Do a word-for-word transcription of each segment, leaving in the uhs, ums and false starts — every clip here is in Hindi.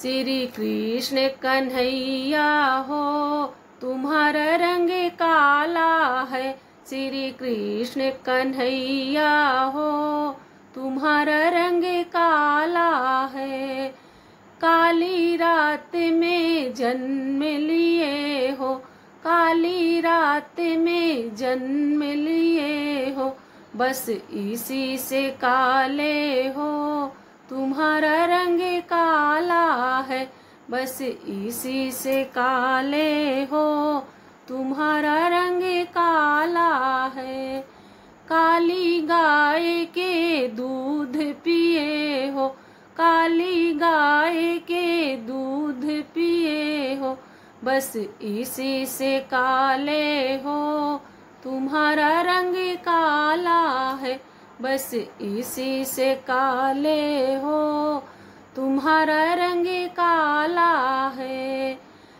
श्री कृष्ण कन्हैया हो तुम्हारा रंग काला है। श्री कृष्ण कन्हैया हो तुम्हारा रंग काला है। काली रात में जन्म लिए हो, काली रात में जन्म लिए हो, बस इसी से काले हो तुम्हारा रंग काला है। बस इसी से काले हो तुम्हारा रंग काला है। काली गाय के दूध पिए हो, काली गाय के दूध पिए हो, बस इसी से काले हो तुम्हारा रंग काला है। बस इसी से काले हो तुम्हारा रंग काला है।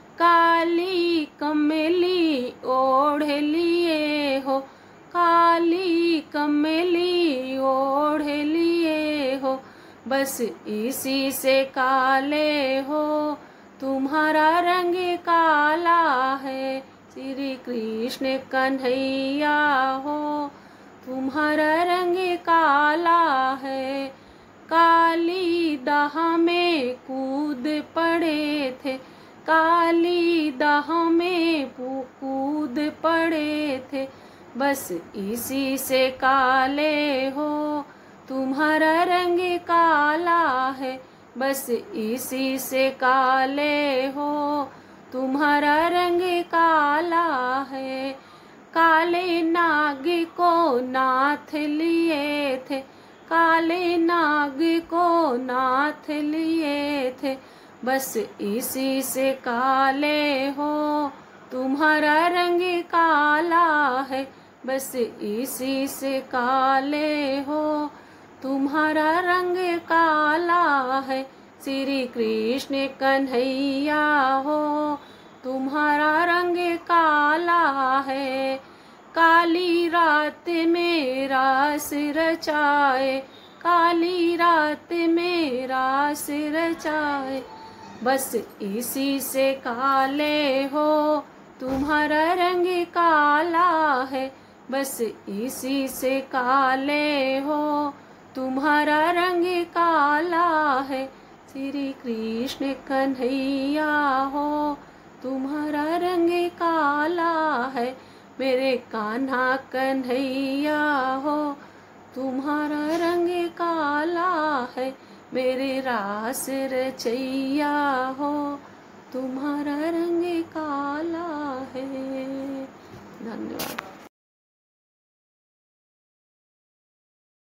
काली कमली ओढ़ लिए हो, काली कमली ओढ़ लिए हो, बस इसी से काले हो तुम्हारा रंग काला है। श्री कृष्ण कन्हैया हो तुम्हारा रंग काला है। काली दाह में कूद पड़े थे, काली दाह में कूद पड़े थे, बस इसी से काले हो तुम्हारा रंग काला है। बस इसी से काले हो तुम्हारा रंग काला है। काले नाग को नाथ लिए थे, काले नाग को नाथ लिए थे, बस इसी से काले हो तुम्हारा रंग काला है। बस इसी से काले हो तुम्हारा रंग काला है। श्री कृष्ण कन्हैया हो तुम्हारा रंग काला है। काली रात में रास रचाए, काली रात में रास रचाए, बस इसी से काले हो तुम्हारा रंग काला है। बस इसी से काले हो तुम्हारा रंग काला है। श्री कृष्ण कन्हैया हो तुम्हारा रंग काला है। मेरे कान्हा कन्हैया हो तुम्हारा रंग काला है। मेरे रास रचैया हो तुम्हारा